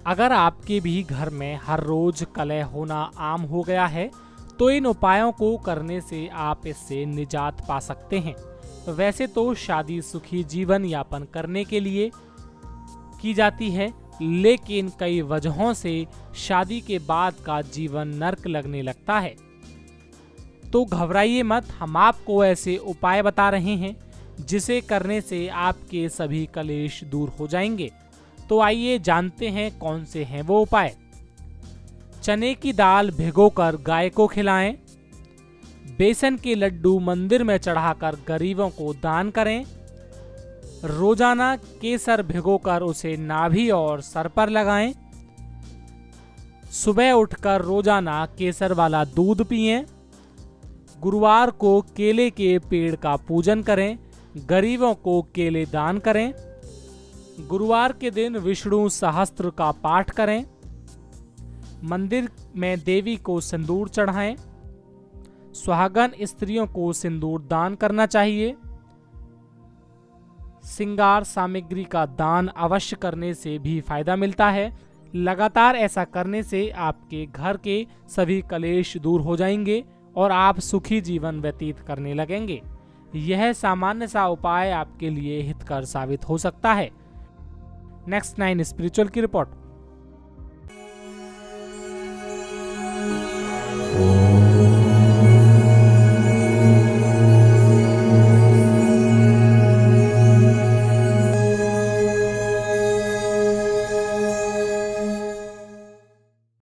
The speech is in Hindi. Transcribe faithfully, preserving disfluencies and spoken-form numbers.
अगर आपके भी घर में हर रोज कलह होना आम हो गया है तो इन उपायों को करने से आप इससे निजात पा सकते हैं। वैसे तो शादी सुखी जीवन यापन करने के लिए की जाती है, लेकिन कई वजहों से शादी के बाद का जीवन नर्क लगने लगता है। तो घबराइए मत, हम आपको ऐसे उपाय बता रहे हैं जिसे करने से आपके सभी कलेश दूर हो जाएंगे। तो आइए जानते हैं कौन से हैं वो उपाय। चने की दाल भिगोकर गाय को खिलाएं। बेसन के लड्डू मंदिर में चढ़ाकर गरीबों को दान करें। रोजाना केसर भिगोकर उसे नाभि और सर पर लगाएं। सुबह उठकर रोजाना केसर वाला दूध पिएं। गुरुवार को केले के पेड़ का पूजन करें। गरीबों को केले दान करें। गुरुवार के दिन विष्णु सहस्त्र का पाठ करें। मंदिर में देवी को सिंदूर चढ़ाएं। सुहागन स्त्रियों को सिंदूर दान करना चाहिए। श्रृंगार सामग्री का दान अवश्य करने से भी फायदा मिलता है। लगातार ऐसा करने से आपके घर के सभी कलेश दूर हो जाएंगे और आप सुखी जीवन व्यतीत करने लगेंगे। यह सामान्य सा उपाय आपके लिए हितकर साबित हो सकता है। नेक्स्ट नाइन स्पिरिचुअल की रिपोर्ट।